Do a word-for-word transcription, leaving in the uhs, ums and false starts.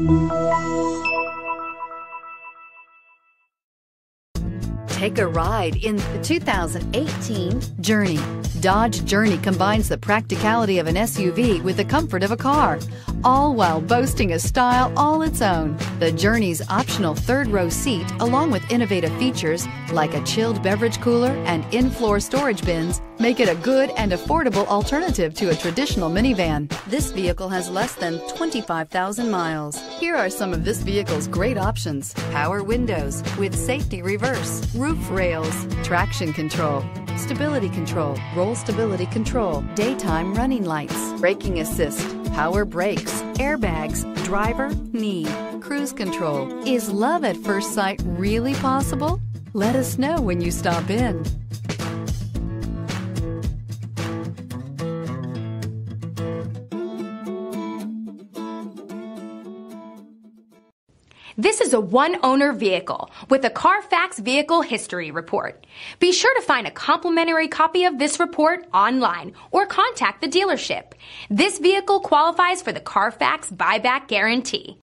Take a ride in the two thousand eighteen Journey. Dodge Journey combines the practicality of an S U V with the comfort of a car, all while boasting a style all its own. The Journey's optional third-row seat, along with innovative features like a chilled beverage cooler and in-floor storage bins, make it a good and affordable alternative to a traditional minivan. This vehicle has less than twenty-five thousand miles. Here are some of this vehicle's great options: power windows with safety reverse, roof rails, traction control, stability control, roll stability control, daytime running lights, braking assist, power brakes, airbags, driver, knee, cruise control. Is love at first sight really possible? Let us know when you stop in. This is a one-owner vehicle with a Carfax Vehicle History Report. Be sure to find a complimentary copy of this report online or contact the dealership. This vehicle qualifies for the Carfax Buyback Guarantee.